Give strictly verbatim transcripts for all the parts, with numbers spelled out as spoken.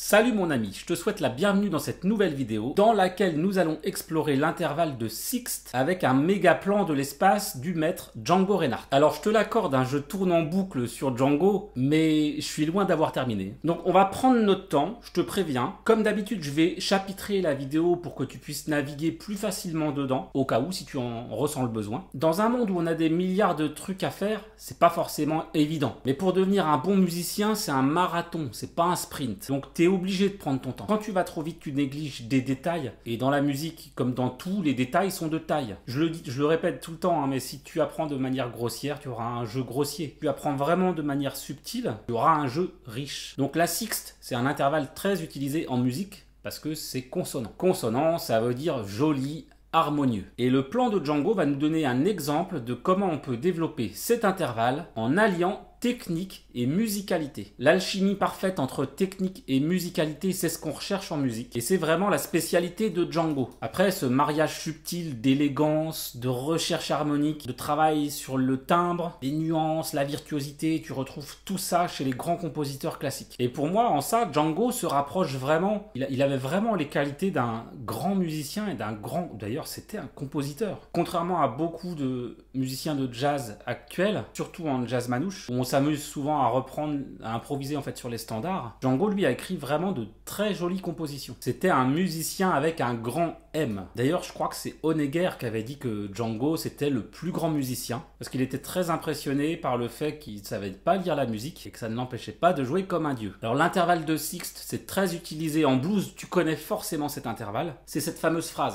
Salut mon ami, je te souhaite la bienvenue dans cette nouvelle vidéo dans laquelle nous allons explorer l'intervalle de sixte avec un méga plan de l'espace du maître Django Reinhardt. Alors je te l'accorde, hein, je tourne en boucle sur Django, mais je suis loin d'avoir terminé. Donc on va prendre notre temps, je te préviens. Comme d'habitude, je vais chapitrer la vidéo pour que tu puisses naviguer plus facilement dedans, au cas où si tu en ressens le besoin. Dans un monde où on a des milliards de trucs à faire, c'est pas forcément évident. Mais pour devenir un bon musicien, c'est un marathon, c'est pas un sprint. Donc t'es obligé de prendre ton temps. Quand tu vas trop vite, tu négliges des détails. Et dans la musique, comme dans tout, les détails sont de taille. Je le dis, je le répète tout le temps, hein, mais si tu apprends de manière grossière, tu auras un jeu grossier. Si tu apprends vraiment de manière subtile, tu auras un jeu riche. Donc la sixte, c'est un intervalle très utilisé en musique parce que c'est consonant. Consonant, ça veut dire joli, harmonieux. Et le plan de Django va nous donner un exemple de comment on peut développer cet intervalle en alliant technique et musicalité. L'alchimie parfaite entre technique et musicalité, c'est ce qu'on recherche en musique. Et c'est vraiment la spécialité de Django. Après, ce mariage subtil d'élégance, de recherche harmonique, de travail sur le timbre, les nuances, la virtuosité, tu retrouves tout ça chez les grands compositeurs classiques. Et pour moi, en ça, Django se rapproche vraiment, il, il avait vraiment les qualités d'un grand musicien et d'un grand... D'ailleurs, c'était un compositeur. Contrairement à beaucoup de musiciens de jazz actuels, surtout en jazz manouche, où on s'amuse souvent à reprendre, à improviser en fait sur les standards. Django, lui, a écrit vraiment de très jolies compositions. C'était un musicien avec un grand M. D'ailleurs, je crois que c'est Honegger qui avait dit que Django, c'était le plus grand musicien, parce qu'il était très impressionné par le fait qu'il ne savait pas lire la musique et que ça ne l'empêchait pas de jouer comme un dieu. Alors l'intervalle de sixte, c'est très utilisé en blues, tu connais forcément cet intervalle. C'est cette fameuse phrase.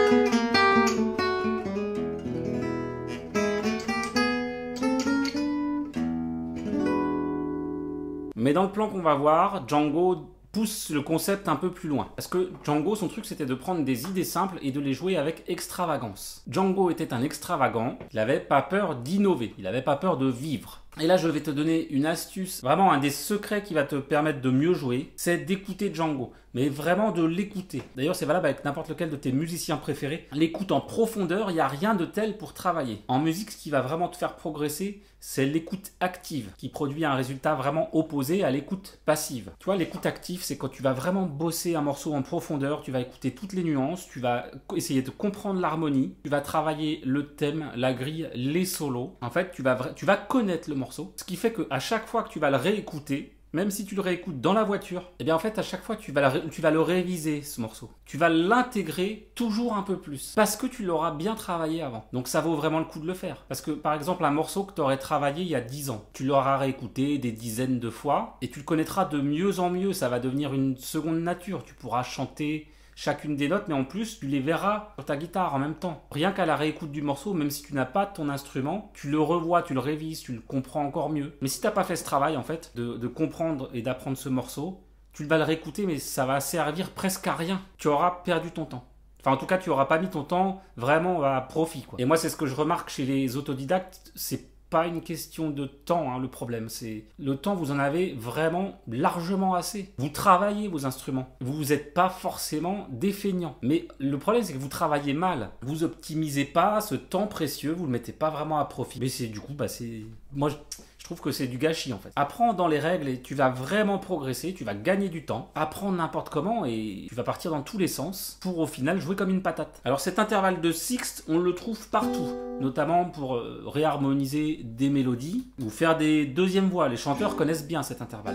Mais dans le plan qu'on va voir, Django pousse le concept un peu plus loin. Parce que Django, son truc, c'était de prendre des idées simples et de les jouer avec extravagance. Django était un extravagant, il n'avait pas peur d'innover, il n'avait pas peur de vivre. Et là, je vais te donner une astuce, vraiment un des secrets qui va te permettre de mieux jouer, c'est d'écouter Django, mais vraiment de l'écouter. D'ailleurs, c'est valable avec n'importe lequel de tes musiciens préférés. L'écoute en profondeur, il n'y a rien de tel pour travailler. En musique, ce qui va vraiment te faire progresser, c'est l'écoute active, qui produit un résultat vraiment opposé à l'écoute passive. Tu vois, l'écoute active, c'est quand tu vas vraiment bosser un morceau en profondeur, tu vas écouter toutes les nuances, tu vas essayer de comprendre l'harmonie, tu vas travailler le thème, la grille, les solos. En fait, tu vas, tu vas connaître le morceau, ce qui fait qu'à chaque fois que tu vas le réécouter, même si tu le réécoutes dans la voiture, eh bien en fait à chaque fois tu vas, la, tu vas le réviser ce morceau. Tu vas l'intégrer toujours un peu plus parce que tu l'auras bien travaillé avant. Donc ça vaut vraiment le coup de le faire. Parce que par exemple un morceau que tu aurais travaillé il y a dix ans, tu l'auras réécouté des dizaines de fois et tu le connaîtras de mieux en mieux. Ça va devenir une seconde nature. Tu pourras chanter chacune des notes, mais en plus, tu les verras sur ta guitare en même temps. Rien qu'à la réécoute du morceau, même si tu n'as pas ton instrument, tu le revois, tu le révises, tu le comprends encore mieux. Mais si tu n'as pas fait ce travail, en fait, de, de comprendre et d'apprendre ce morceau, tu vas le réécouter, mais ça va servir presque à rien. Tu auras perdu ton temps. Enfin, en tout cas, tu n'auras pas mis ton temps vraiment à profit, quoi. Et moi, c'est ce que je remarque chez les autodidactes, c'est pas une question de temps, hein, le problème, c'est le temps, vous en avez vraiment largement assez. Vous travaillez vos instruments, vous n'êtes pas forcément défeignant. Mais le problème, c'est que vous travaillez mal. Vous optimisez pas ce temps précieux, vous le mettez pas vraiment à profit. Mais c'est du coup, bah c'est... Moi, je... Je trouve que c'est du gâchis en fait. Apprends dans les règles et tu vas vraiment progresser, tu vas gagner du temps. Apprends n'importe comment et tu vas partir dans tous les sens pour au final jouer comme une patate. Alors cet intervalle de sixte, on le trouve partout, notamment pour euh, réharmoniser des mélodies ou faire des deuxièmes voix. Les chanteurs connaissent bien cet intervalle.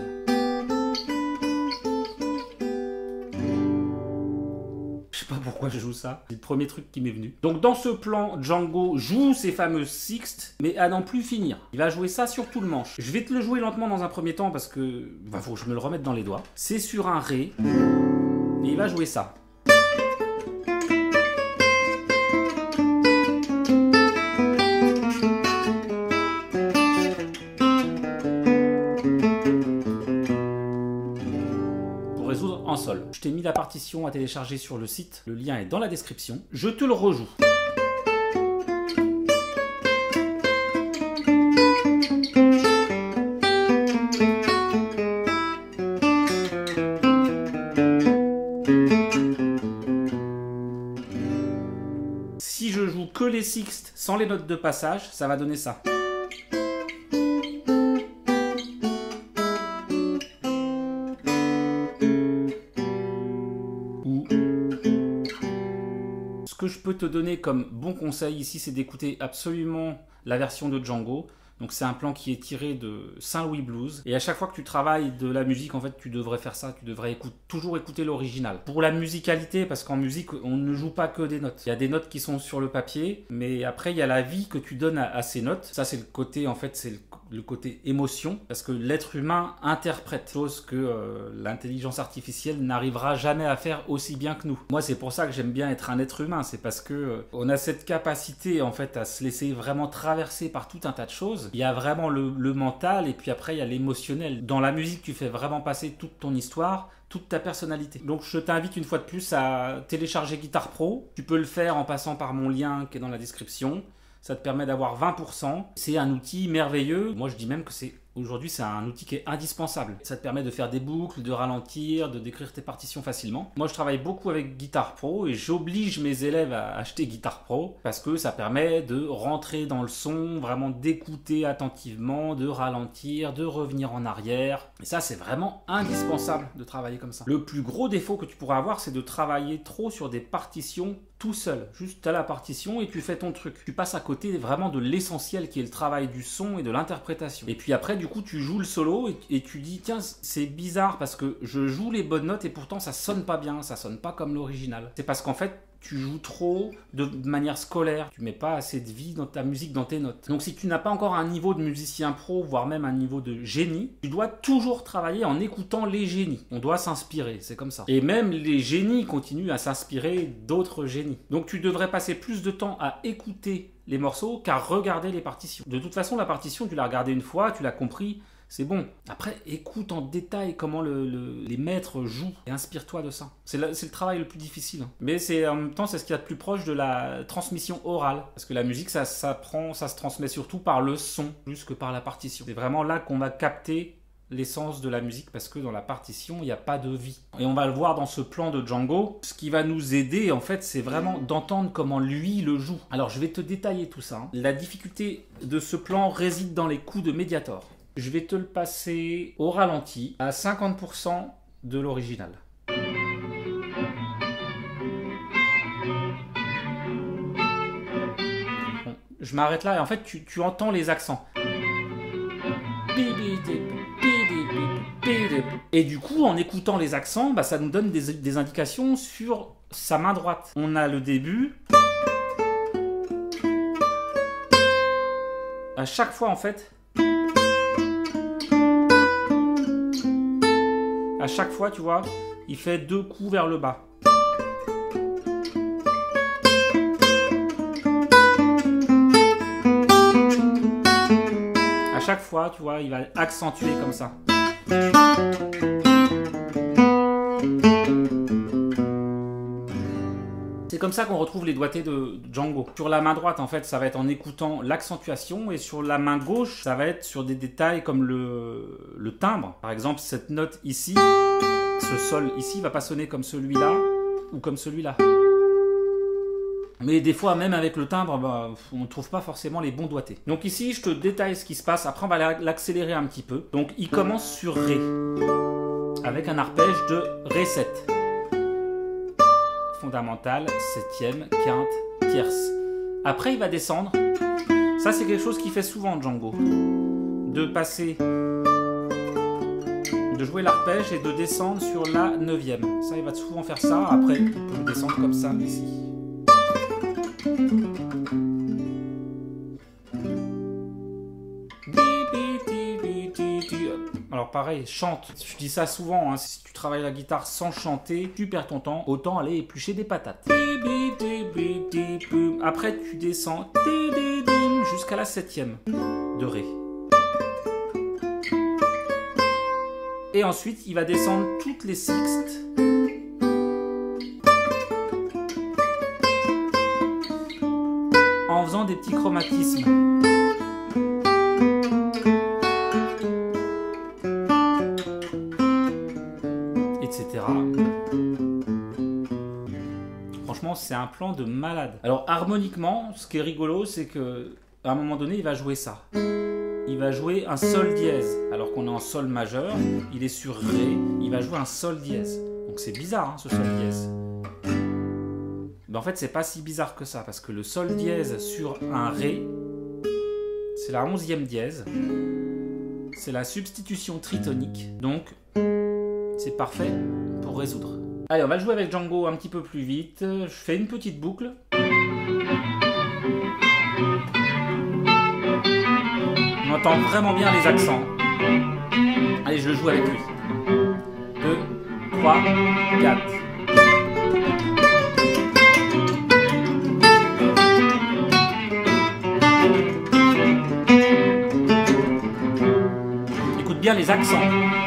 Je sais pas pourquoi je joue ça, c'est le premier truc qui m'est venu. Donc dans ce plan, Django joue ces fameuses sixtes, mais à n'en plus finir. Il va jouer ça sur tout le manche. Je vais te le jouer lentement dans un premier temps parce que bah, faut que je me le remette dans les doigts. C'est sur un Ré, et il va jouer ça. En sol. Je t'ai mis la partition à télécharger sur le site, le lien est dans la description. Je te le rejoue. Si je joue que les sixtes sans les notes de passage, ça va donner ça. que je peux te donner comme bon conseil ici, c'est d'écouter absolument la version de Django. Donc c'est un plan qui est tiré de Saint-Louis Blues. Et à chaque fois que tu travailles de la musique, en fait, tu devrais faire ça. Tu devrais écoute, toujours écouter l'original. Pour la musicalité, parce qu'en musique, on ne joue pas que des notes. Il y a des notes qui sont sur le papier, mais après, il y a la vie que tu donnes à, à ces notes. Ça, c'est le côté, en fait, c'est le, le côté émotion. Parce que l'être humain interprète, chose que euh, l'intelligence artificielle n'arrivera jamais à faire aussi bien que nous. Moi, c'est pour ça que j'aime bien être un être humain. C'est parce que euh, on a cette capacité, en fait, à se laisser vraiment traverser par tout un tas de choses. Il y a vraiment le, le mental et puis après il y a l'émotionnel. Dans la musique, tu fais vraiment passer toute ton histoire, toute ta personnalité. Donc je t'invite une fois de plus à télécharger Guitar Pro. Tu peux le faire en passant par mon lien qui est dans la description. Ça te permet d'avoir vingt pour cent. C'est un outil merveilleux. Moi je dis même que c'est aujourd'hui c'est un outil qui est indispensable. Ça te permet de faire des boucles, de ralentir, de décrire tes partitions facilement. Moi je travaille beaucoup avec Guitar Pro et j'oblige mes élèves à acheter Guitar Pro parce que ça permet de rentrer dans le son, vraiment d'écouter attentivement, de ralentir, de revenir en arrière. Et ça c'est vraiment indispensable de travailler comme ça. Le plus gros défaut que tu pourras avoir, c'est de travailler trop sur des partitions tout seul. Juste tu as la partition et tu fais ton truc. Tu passes à côté vraiment de l'essentiel qui est le travail du son et de l'interprétation. Et puis après du coup tu joues le solo et, et tu dis tiens c'est bizarre parce que je joue les bonnes notes et pourtant ça sonne pas bien, ça sonne pas comme l'original. C'est parce qu'en fait tu joues trop de manière scolaire, tu mets pas assez de vie dans ta musique, dans tes notes. Donc si tu n'as pas encore un niveau de musicien pro, voire même un niveau de génie, tu dois toujours travailler en écoutant les génies. On doit s'inspirer, c'est comme ça. Et même les génies continuent à s'inspirer d'autres génies. Donc tu devrais passer plus de temps à écouter les morceaux qu'à regarder les partitions. De toute façon, la partition, tu l'as regardée une fois, tu l'as compris, c'est bon. Après, écoute en détail comment le, le, les maîtres jouent et inspire-toi de ça. C'est le, le travail le plus difficile. Mais c'est en même temps, c'est ce qu'il y a de plus proche de la transmission orale. Parce que la musique, ça, ça, prend, ça se transmet surtout par le son, plus que par la partition. C'est vraiment là qu'on va capter l'essence de la musique parce que dans la partition, il n'y a pas de vie. Et on va le voir dans ce plan de Django. Ce qui va nous aider, en fait, c'est vraiment d'entendre comment lui le joue. Alors, je vais te détailler tout ça. La difficulté de ce plan réside dans les coups de Mediator. Je vais te le passer au ralenti à cinquante pour cent de l'original. Bon, je m'arrête là et en fait tu, tu entends les accents. Et du coup en écoutant les accents, bah, ça nous donne des, des indications sur sa main droite. On a le début. À chaque fois en fait, à chaque fois, tu vois, il fait deux coups vers le bas. À chaque fois, tu vois, il va accentuer comme ça. C'est comme ça qu'on retrouve les doigtés de Django. Sur la main droite, en fait, ça va être en écoutant l'accentuation, et sur la main gauche, ça va être sur des détails comme le, le timbre. Par exemple, cette note ici, ce sol ici va pas sonner comme celui-là ou comme celui-là. Mais des fois, même avec le timbre, bah, on ne trouve pas forcément les bons doigtés. Donc ici, je te détaille ce qui se passe. Après, on va l'accélérer un petit peu. Donc, il commence sur Ré, avec un arpège de Ré sept. Fondamentale, septième, quinte, tierce. Après, il va descendre. Ça, c'est quelque chose qu'il fait souvent, Django. De passer, de jouer l'arpège et de descendre sur la neuvième. Ça, il va souvent faire ça. Après, il peut descendre comme ça, ici. Alors pareil, chante. Je dis ça souvent, hein, si tu travailles la guitare sans chanter, tu perds ton temps. Autant aller éplucher des patates. Après tu descends jusqu'à la septième de Ré. Et ensuite il va descendre toutes les sixtes. En faisant des petits chromatismes. Franchement, c'est un plan de malade. Alors, harmoniquement, ce qui est rigolo, c'est que à un moment donné, il va jouer ça. Il va jouer un sol dièse, alors qu'on est en sol majeur. Il est sur Ré, il va jouer un sol dièse. Donc c'est bizarre, hein, ce sol dièse. Ben en fait, c'est pas si bizarre que ça, parce que le sol dièse sur un Ré, c'est la onzième dièse. C'est la substitution tritonique, donc c'est parfait pour résoudre. Allez, on va jouer avec Django un petit peu plus vite. Je fais une petite boucle. On entend vraiment bien les accents. Allez, je le joue avec lui. deux, trois, quatre. Écoute bien les accents.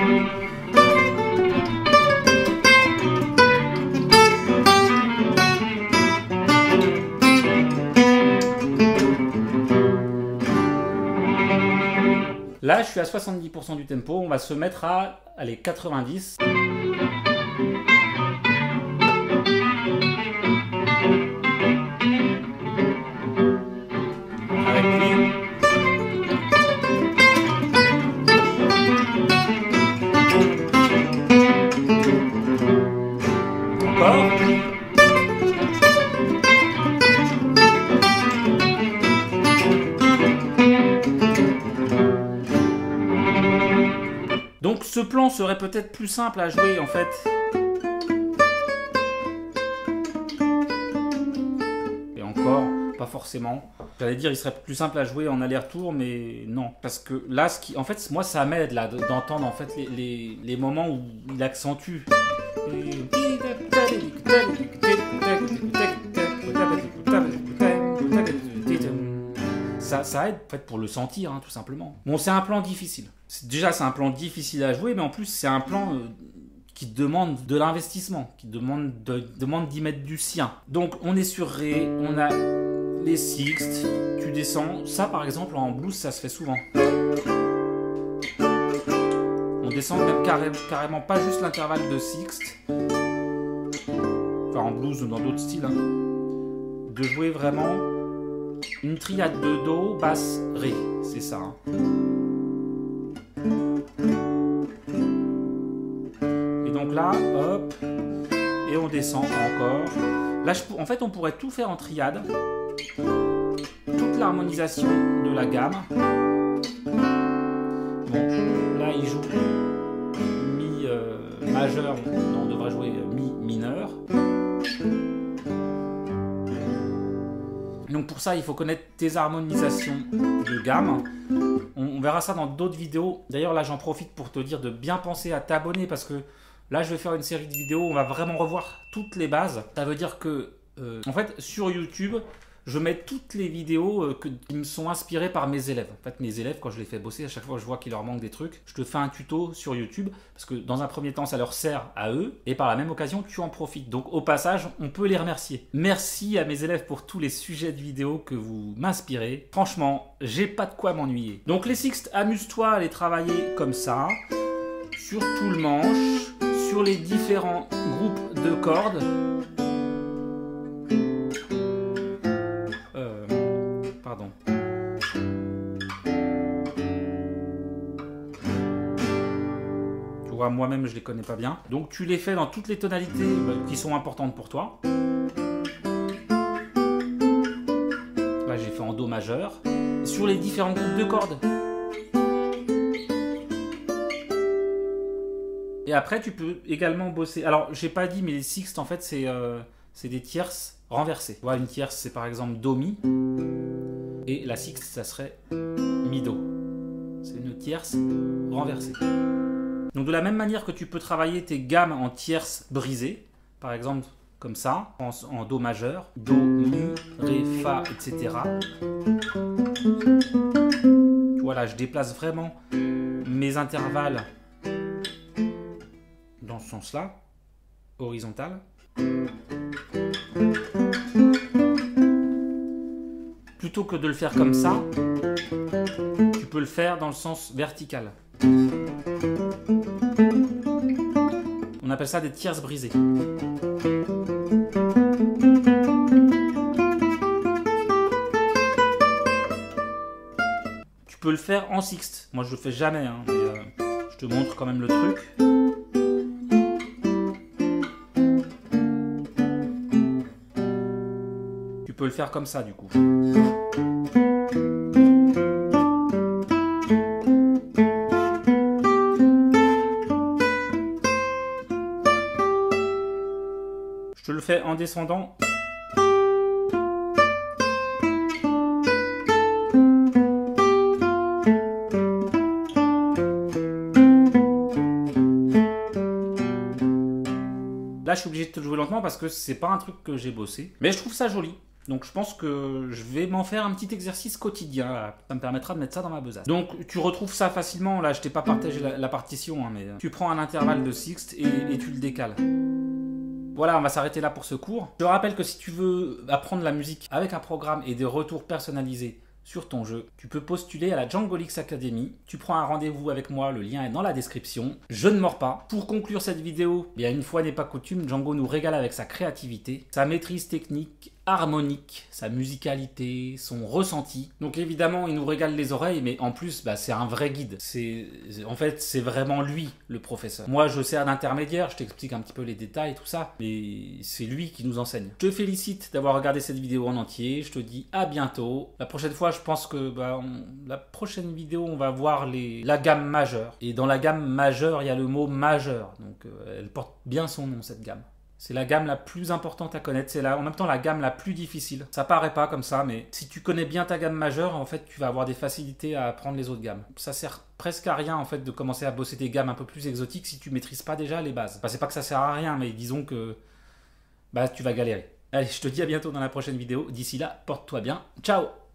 Là, je suis à soixante-dix pour cent du tempo. On va se mettre à allez, quatre-vingt-dix. Avec lui. Encore. Donc ce plan serait peut-être plus simple à jouer en fait. Et encore, pas forcément. J'allais dire il serait plus simple à jouer en aller-retour, mais non. Parce que là, ce qui, en fait, moi ça m'aide là d'entendre en fait les, les, les moments où il accentue. Ça, ça aide en fait pour le sentir, hein, tout simplement. Bon, c'est un plan difficile. Déjà, c'est un plan difficile à jouer, mais en plus, c'est un plan euh, qui demande de l'investissement, qui demande de, demande d'y mettre du sien. Donc, on est sur Ré, on a les sixtes, tu descends. Ça, par exemple, en blues, ça se fait souvent. On descend même carré, carrément pas juste l'intervalle de sixte. Enfin, en blues ou dans d'autres styles. Hein, de jouer vraiment une triade de Do, basse, Ré. C'est ça. Hein. Donc là, hop, et on descend encore. Là, je, en fait, on pourrait tout faire en triade. Toute l'harmonisation de la gamme. Bon, là, il joue Mi euh, majeur. Non, on devrait jouer Mi mineur. Donc pour ça, il faut connaître tes harmonisations de gamme. On, on verra ça dans d'autres vidéos. D'ailleurs, là, j'en profite pour te dire de bien penser à t'abonner parce que là, je vais faire une série de vidéos où on va vraiment revoir toutes les bases. Ça veut dire que, euh, en fait, sur YouTube, je mets toutes les vidéos euh, que, qui me sont inspirées par mes élèves. En fait, mes élèves, quand je les fais bosser, à chaque fois je vois qu'il leur manque des trucs, je te fais un tuto sur YouTube parce que dans un premier temps, ça leur sert à eux et par la même occasion, tu en profites. Donc, au passage, on peut les remercier. Merci à mes élèves pour tous les sujets de vidéos que vous m'inspirez. Franchement, j'ai pas de quoi m'ennuyer. Donc, les sixtes, amuse-toi à les travailler comme ça, sur tout le manche, sur les différents groupes de cordes. Euh, pardon. Tu vois, moi-même, je les connais pas bien. Donc, tu les fais dans toutes les tonalités bah, qui sont importantes pour toi. Là, j'ai fait en Do majeur. Sur les différents groupes de cordes. Et après, tu peux également bosser. Alors, j'ai pas dit, mais les sixtes, en fait, c'est euh, des tierces renversées. Voilà, une tierce, c'est par exemple Do Mi. Et la sixte, ça serait Mi Do. C'est une tierce renversée. Donc, de la même manière que tu peux travailler tes gammes en tierces brisées, par exemple, comme ça, en, en Do majeur, Do, Mi, Ré, Fa, et cetera. Voilà, je déplace vraiment mes intervalles dans ce sens-là, horizontal. Plutôt que de le faire comme ça, tu peux le faire dans le sens vertical. On appelle ça des tierces brisées. Tu peux le faire en sixte. Moi, je le fais jamais, hein, mais euh, je te montre quand même le truc. le faire comme ça du coup. Je te le fais en descendant. Là, je suis obligé de te le jouer lentement parce que c'est pas un truc que j'ai bossé. Mais je trouve ça joli. Donc je pense que je vais m'en faire un petit exercice quotidien. Ça me permettra de mettre ça dans ma besace. Donc tu retrouves ça facilement. Là, je t'ai pas partagé la, la partition, hein, mais tu prends un intervalle de sixte et, et tu le décales. Voilà, on va s'arrêter là pour ce cours. Je te rappelle que si tu veux apprendre la musique avec un programme et des retours personnalisés sur ton jeu, tu peux postuler à la Djangolix Academy. Tu prends un rendez-vous avec moi, le lien est dans la description. Je ne mords pas. Pour conclure cette vidéo, bien une fois n'est pas coutume, Django nous régale avec sa créativité, sa maîtrise technique, harmonique, sa musicalité, son ressenti. Donc évidemment, il nous régale les oreilles, mais en plus, bah, c'est un vrai guide. C'est, en fait, c'est vraiment lui, le professeur. Moi, je sers d'intermédiaire, je t'explique un petit peu les détails, tout ça, mais c'est lui qui nous enseigne. Je te félicite d'avoir regardé cette vidéo en entier, je te dis à bientôt. La prochaine fois, je pense que bah, on... la prochaine vidéo, on va voir les... la gamme majeure. Et dans la gamme majeure, il y a le mot majeur, donc euh, elle porte bien son nom, cette gamme. C'est la gamme la plus importante à connaître, c'est la, en même temps la gamme la plus difficile. Ça paraît pas comme ça, mais si tu connais bien ta gamme majeure, en fait, tu vas avoir des facilités à apprendre les autres gammes. Ça sert presque à rien, en fait, de commencer à bosser des gammes un peu plus exotiques si tu maîtrises pas déjà les bases. Enfin, c'est pas que ça sert à rien, mais disons que bah, tu vas galérer. Allez, je te dis à bientôt dans la prochaine vidéo. D'ici là, porte-toi bien. Ciao!